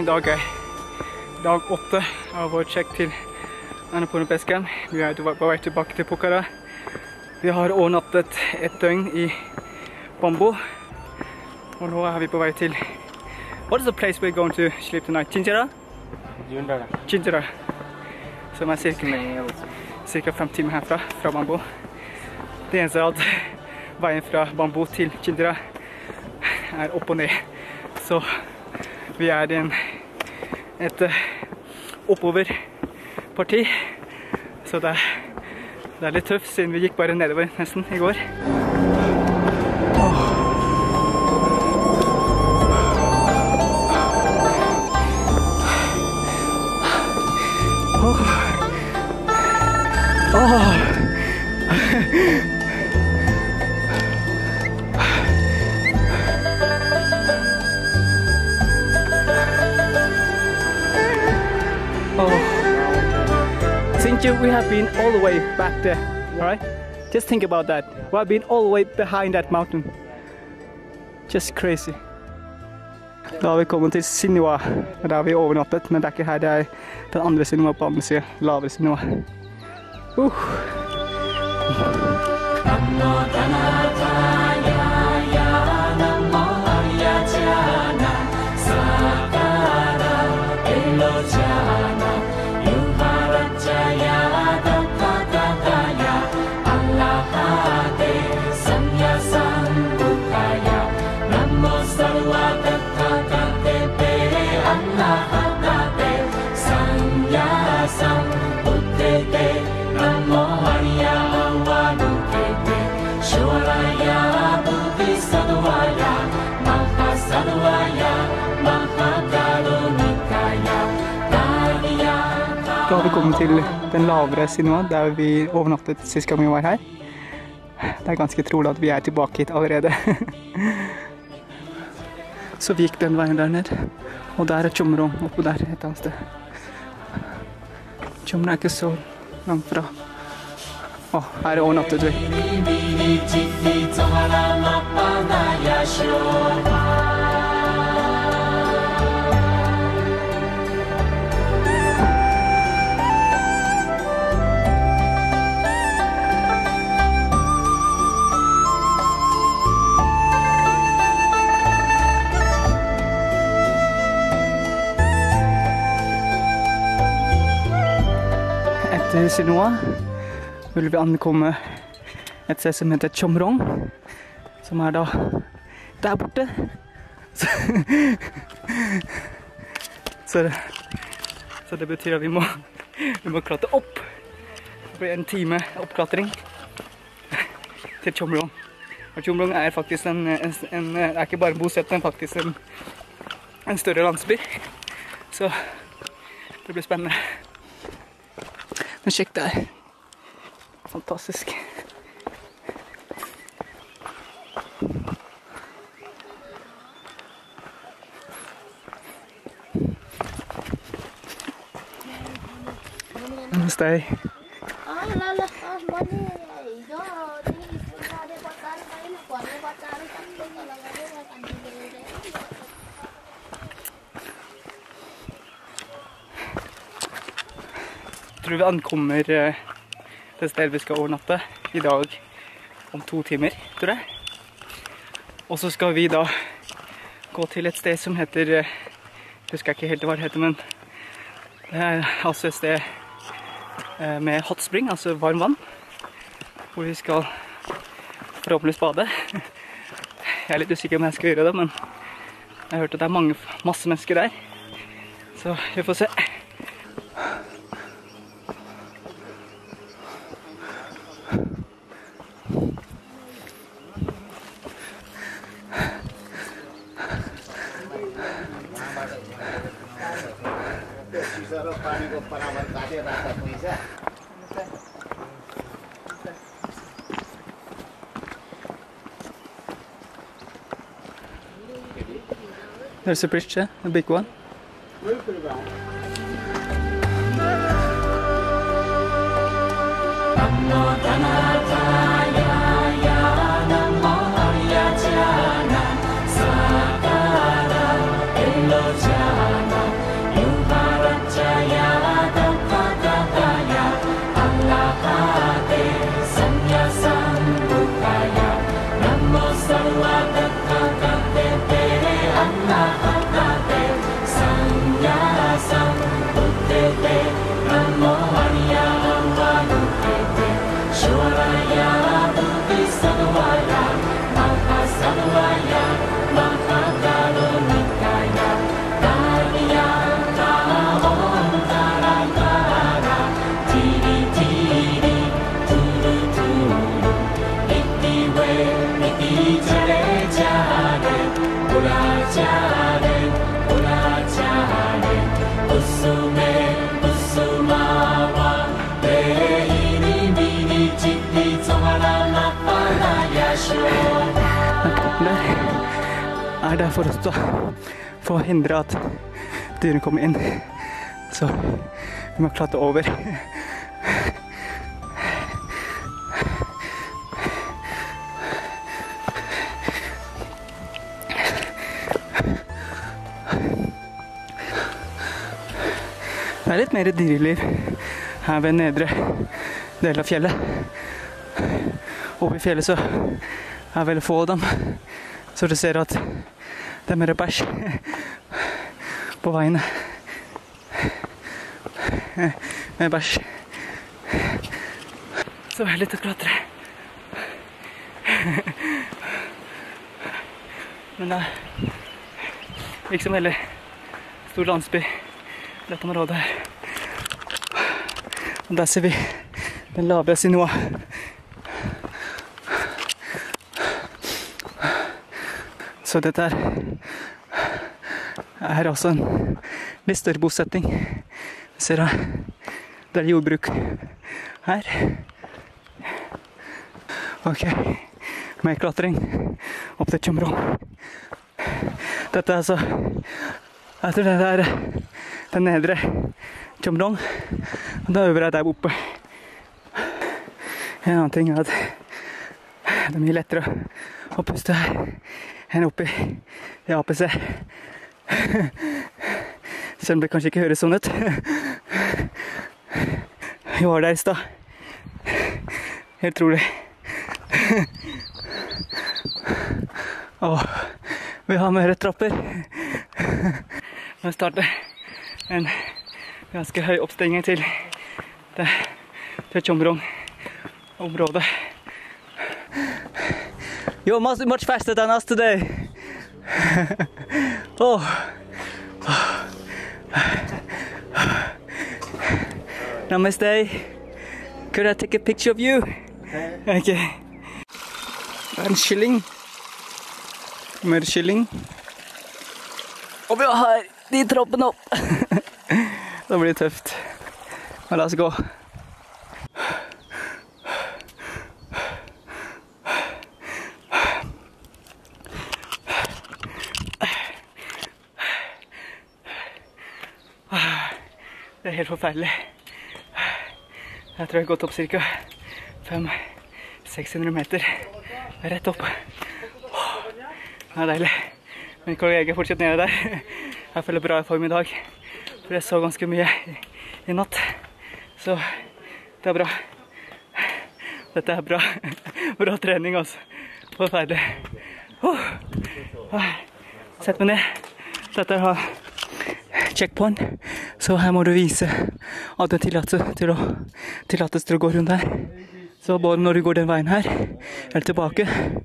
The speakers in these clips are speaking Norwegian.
dag er dag 8 av vår sjekk til Annapurna-Base Camp. Vi er på vei tilbake til Pokhara. Vi har overnattet et døgn i Bambo. Og nå er vi på vei til... What is the place we're going to sleep tonight? Chinchara? Chinchara. Som er cirka 5 timer herfra, fra Bambo. Det eneste er at veien fra Bambo til Chinchara er opp og ned. Så vi er i et oppoverparti. Så det er litt tøft, siden vi gikk bare nedover nesten i går. We have been all the way back there, right? Just think about that. We have been all the way behind that mountain. Just crazy. Da har vi kommet til Sinua. Der har vi overnattet, men det er ikke her, det er den andre Sinua på andre siden, lavere Sinua. Da har vi kommet til den lavere Sinua, der vi overnattet sist gang vi var her. Det er ganske trolig at vi er tilbake hit allerede. Så vi gikk den veien der ned, og der er Chomrong oppe der et annet sted. Chomrong er ikke så langt fra. Her er overnattet vi. Etter Sinua vil vi ankomme et sted som heter Chomrong, som er da der borte. Så det betyr at vi må klatre opp. Det blir en time oppklatring til Chomrong. Og Chomrong er faktisk er ikke bare en bosetning, men faktisk en større landsby. Så det blir spennende. Men sjekk der. Fantastisk. Namaste. Jeg tror vi ankommer det stedet vi skal overnatte i dag om 2 timer, tror jeg. Og så skal vi da gå til et sted som heter, jeg husker ikke helt hva det heter, men det er altså et sted med hot spring, altså varm vann, hvor vi skal forhåpentligvis bade. Jeg er litt usikker om jeg skal gjøre det, men jeg har hørt at det er masse mennesker der, så vi får se. There's a bridge there, a big one. Den porten der der for oss å få hindre at dyrene kommer inn. Så vi må klatre over. Det litt mer dyreliv her ved nedre del av fjellet. Oppe i fjellet så veldig få av dem. Så du ser at det mer bæsj på veiene. Med bæsj. Så litt å klatre. Men det liksom veldig stor landsby, dette området her. Og der ser vi den lave Sinoa. Så dette er også en litt større bosetting. Vi ser her, det er jordbruk her. Ok, mer klatring opp til Chomrong. Dette er altså, jeg tror det er den nedre Chomrong, og da øvre er der oppe. En annen ting er at det er mye lettere å puste her enn oppe i APC. Selv om det kanskje ikke høres sånn ut. Vi var der i stad. Helt trolig. Og vi har mer trapper. Nå starter en ganske høy oppstenging til Chomrong-området. You're much faster than us today. Oh. Namaste. Could I take a picture of you? Okay. En kylling. Mer kylling. Og vi har de trappene opp. Det blir tøft. Men la oss gå. Det er helt forferdelig. Jeg tror jeg har gått opp cirka 500-600 meter rett opp. Det er deilig. Min kollega fortsetter nede der. Jeg føler bra i form i dag, for jeg så ganske mye i natt. Så det er bra. Dette er bra. Bra trening, altså. Forferdelig. Sett meg ned. Dette er checkpoint, så her må du vise at det tillates til å gå rundt her. Så både når du går den veien her, eller tilbake,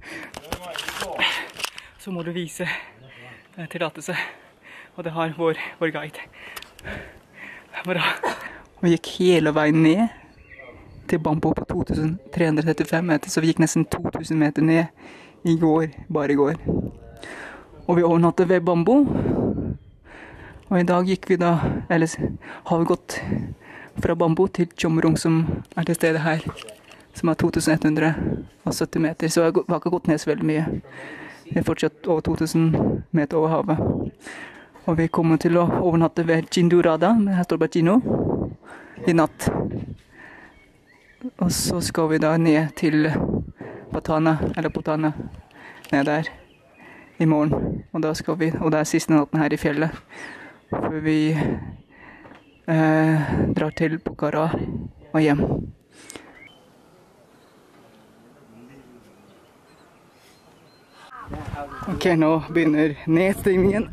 så må du vise tillatelse. Og det har vår guide. Bra. Vi gikk hele veien ned til Bambo på 2335 meter, så vi gikk nesten 2000 meter ned i går, bare i går. Og vi overnattet ved Bambo. Og i dag gikk vi da, eller har vi gått fra Bambo til Chomrong, som er til stedet her, som er 2170 meter, så vi har ikke gått ned så veldig mye. Vi er fortsatt over 2000 meter over havet. Og vi kommer til å overnatte ved Jindurada, men her står bare Jino, i natt. Og så skal vi da ned til Patana, ned der, i morgen. Og da skal vi, og det er siste natten her i fjellet, før vi drar til Pokhara og hjem. Ok, nå begynner nedstigningen.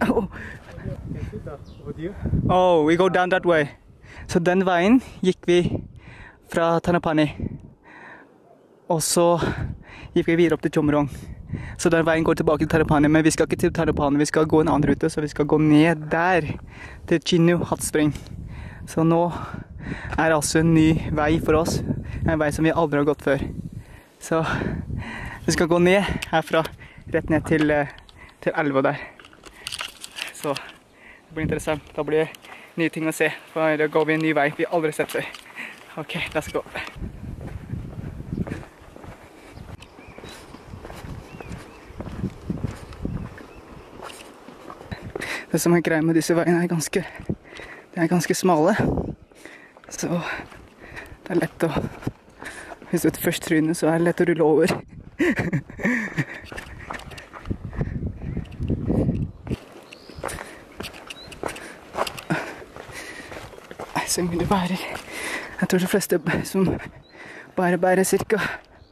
Oh, we go down that way. Så den veien gikk vi fra Tanapani. Og så gikk vi videre opp til Chomrong. Så den veien går tilbake til Tanapani, men vi skal ikke til Tanapani, vi skal gå en annen rute, så vi skal gå ned der, til Chinnu Hot Spring. Så nå er det altså en ny vei for oss, en vei som vi aldri har gått før. Så vi skal gå ned herfra, rett ned til elva der. Så det blir interessant, da blir det nye ting å se, for da går vi en ny vei vi aldri har sett før. Ok, let's go. Det som er greia med disse veiene de er ganske smale. Så det er lett å, hvis du først tryner, så er det lett å rulle over. Så mye du bærer. Jeg tror de fleste som bærer cirka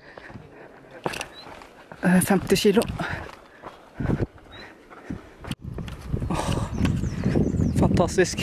50 kilo. Fantastisk.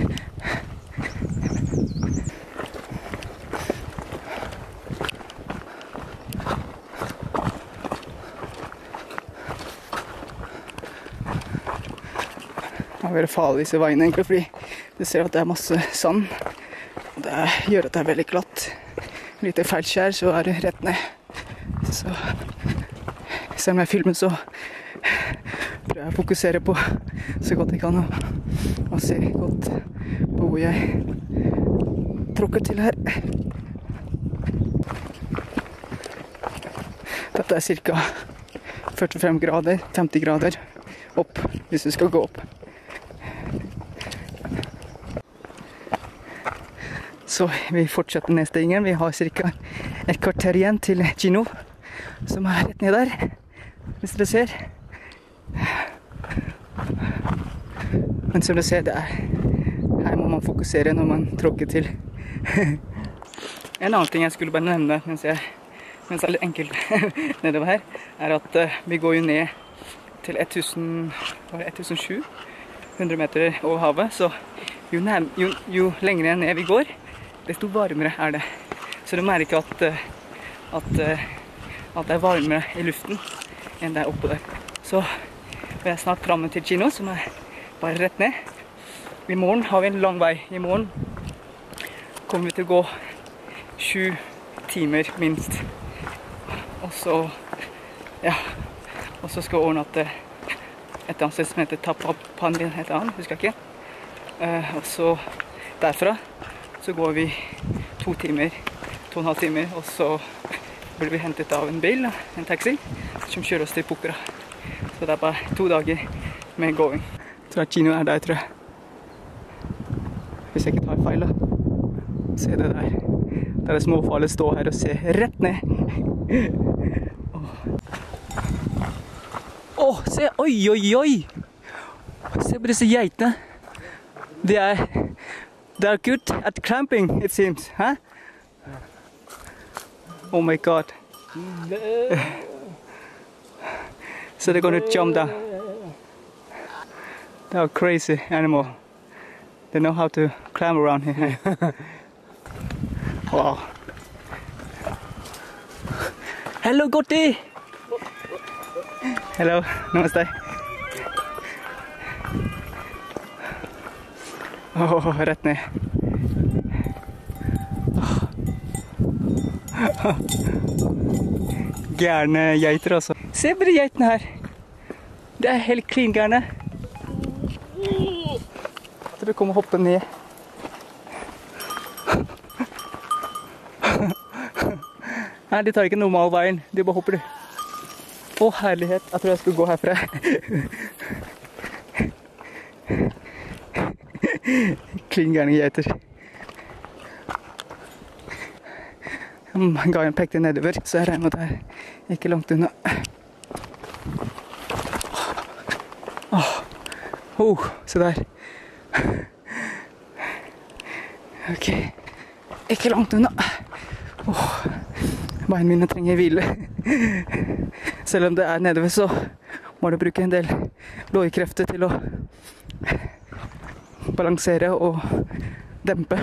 Det er veldig farlig disse veiene egentlig, fordi du ser at det er masse sand. Det gjør at det er veldig glatt. Litt feilskjær, så er det rett ned. Så selv om jeg filmer, så prøver jeg å fokusere på så godt jeg kan og se godt på hvor jeg tråkker til her. Dette er cirka 45 grader, 50 grader opp, hvis du skal gå opp. Så vi fortsetter nedstillingen. Vi har cirka et kvarter igjen til Gino, som er rett ned der, hvis dere ser. Men som dere ser, her må man fokusere når man tråkker til. En annen ting jeg skulle bare nevne, mens det er litt enkelt nedover her, er at vi går jo ned til 1700 meter over havet, så jo lengre ned vi går, desto varmere er det. Så du merker at det er varmere i luften enn det er oppe der. Så vi er snart fremme til Gino, som er bare rett ned. I morgen har vi en lang vei. I morgen kommer vi til å gå 7 timer minst. Og så skal vi overnatte et annet sted som heter Tapapandin, husker jeg ikke. Og så derfra så går vi 2,5 timer, og så blir vi hentet av en bil, en taxi, som kjører oss til Pokhara. Så det er bare 2 dager med gåing. Jeg tror at Gino er der, tror jeg. Hvis jeg ikke tar feil, da. Se det der. Det er småfarlig å stå her og se rett ned. Se, oi! Se på disse geitene. They are good at clamping, it seems, huh? Oh my God. So they're going to jump down. They are crazy animal. They know how to climb around here. Wow. Hello, Gotti! Hello, namaste. Rett ned. Gærne geiter, altså. Se på de geitene her. Det er helt klin gærne. Så vi kommer hoppe ned. Nei, de tar ikke normalveien. De bare hopper. Å, herlighet. Jeg tror jeg skulle gå herfra. Klingerne geiter. Ga en pekte nedover, så jeg regner med at det er ikke langt unna. Se der. Ok, ikke langt unna. Beina mine trenger hvile. Selv om det er nedover, så må du bruke en del lårkrefter til å balansere og dempe.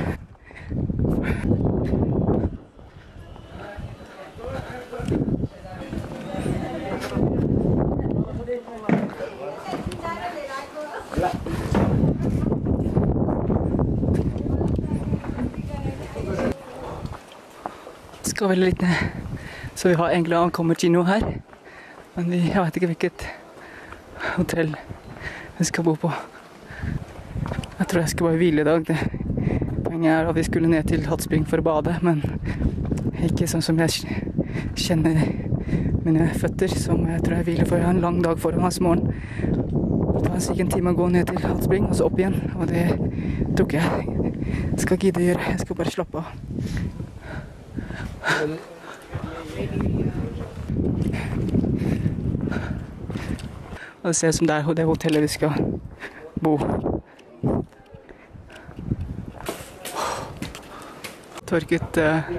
Skal veldig litt ned. Så vi har egentlig ankommet Gino her. Men jeg vet ikke hvilket hotell vi skal bo på. Jeg tror jeg skal bare hvile i dag. Poenget er at vi skulle ned til Hot Spring for å bade, men ikke sånn som jeg kjenner mine føtter, som jeg tror jeg hviler for. Jeg har en lang dag foran oss i morgen. Det var sikkert en time å gå ned til Hot Spring, og så opp igjen. Og det tror ikke jeg skal gidde gjøre. Jeg skal bare slappe av. Og det ser ut som det er det hotellet vi skal bo. Tørket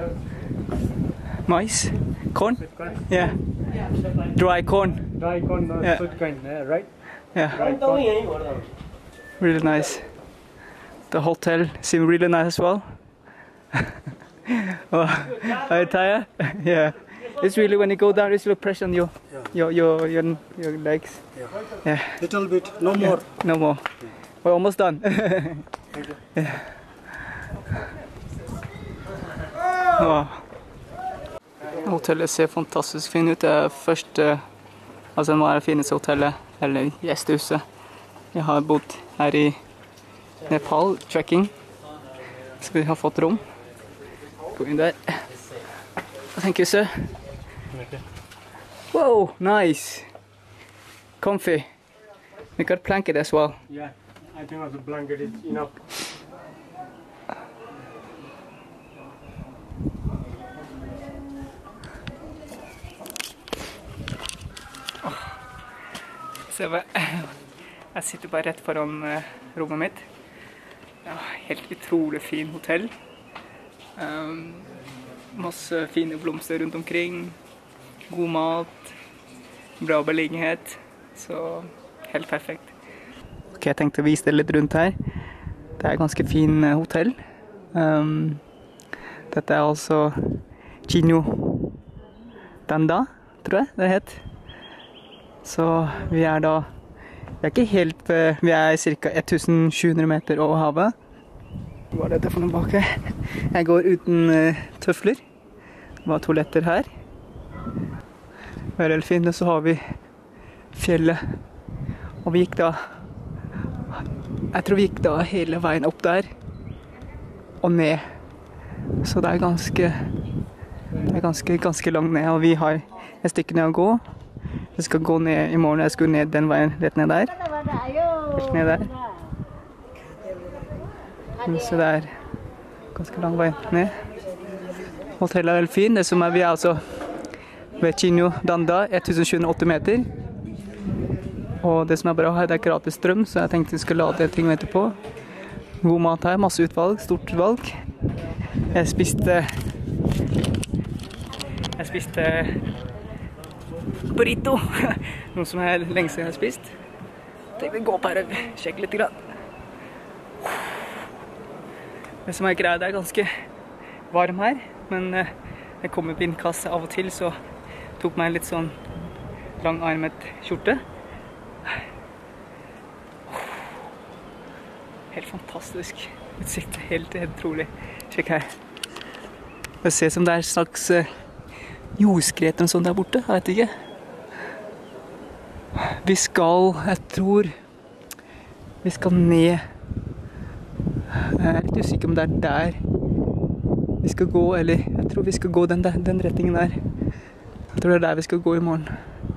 mais. Corn? Yeah. Dry corn. Dry corn, Yeah. sweet corn, right? Yeah. Dry corn. Really nice. The hotel seems really nice as well. Oh, are you tired? Yeah. It's really when you go down, it's a little pressure on your legs. Yeah. Little bit, no more. No more. We're almost done. Yeah. Wow. Hotellet ser fantastisk fint ut. Det er første, altså det er det fineste hotellet, eller gjestehuset. Jeg har bodd her i Nepal, trekking. Så vi har fått rom. Gå inn der. Thank you, sir. Okay. Whoa, nice. Comfy. We got a blanket as well. Yeah, I think also blanket is enough. Så jeg sitter bare rett foran rommet mitt. Ja, helt utrolig fin hotell. Masse fine blomster rundt omkring. God mat. Bra beliggenhet. Så helt perfekt. Ok, jeg tenkte å vise dere litt rundt her. Det er et ganske fin hotell. Dette er altså Chino Danda, tror jeg det het. Så vi er da, vi er ikke helt, vi er ca. 1700 meter over havet. Hva er dette for noe bak her? Jeg går uten tøfler. Det var toaletter her. Veldig fint, og så har vi fjellet. Og vi gikk da, jeg tror vi gikk da hele veien opp der, og ned. Så det er ganske langt ned, og vi har et stykke ned å gå. Jeg skal gå ned i morgen, jeg skal ned den veien, rett ned der. Helt ned der. Så det er ganske lang vei ned. Hotellet er veldig fin, det som er, vi er altså ved Chino Danda, 1780 meter. Og det som er bra her, det er gratis strøm, så jeg tenkte vi skal lade ting etterpå. God mat her, masse utvalg, stort utvalg. Jeg spiste burrito, noe som er lenge siden jeg har spist. Jeg tenkte gå opp her og sjekke litt grann. Det som er greia, det er ganske varm her, men jeg kom med vindkasse av og til, så tok meg litt sånn langarmet skjorte. Helt fantastisk utsikt, helt utrolig. Sjekk her. Det ser ut som det er en slags jordskred eller sånn der borte, jeg vet ikke. Vi skal, jeg tror, vi skal ned. Jeg er litt usikker om det er der vi skal gå, eller jeg tror vi skal gå den retningen der. Jeg tror det er der vi skal gå i morgen.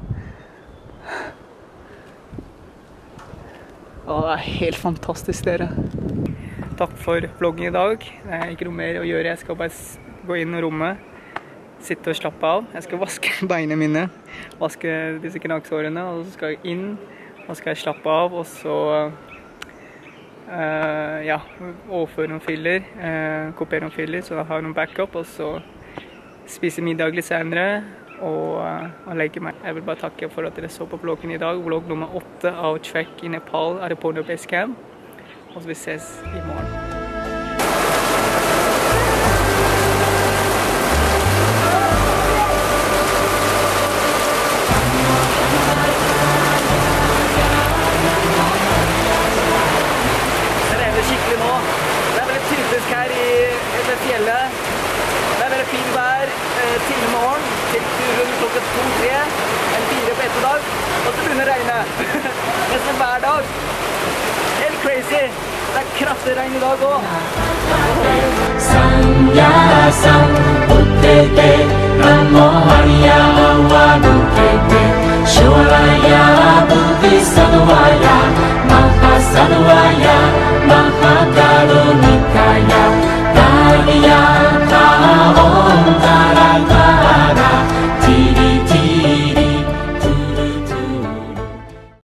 Å, det er helt fantastisk, dere. Takk for vloggen i dag. Det er ikke noe mer å gjøre. Jeg skal bare gå inn i rommet, sitte og slappe av. Jeg skal vaske beina mine, vaske disse knagsårene, og så skal jeg inn, og så skal jeg slappe av, og så ja, overføre noen filler, kopiere noen filler, så jeg har noen backup, og så spise middag litt senere, og legge meg. Jeg vil bare takke for at dere så på vloggen i dag. Vlogg nummer 8 av Trek i Nepal, Annapurna Base Camp. Og så vi ses i morgen. Det regner skikkelig nå. Det er veldig typisk her i det fjellet. Det er veldig fint vær til i morgen, til rundt klokka 2-3, eller 4 på ettermiddag, og så begynner det å regne. Nesten hver dag. Helt crazy. Det er kraftig regn i dag også. Sanya sang uttete, namo hariya awa nukete, shoraya buddhi sadvaya. Otherwise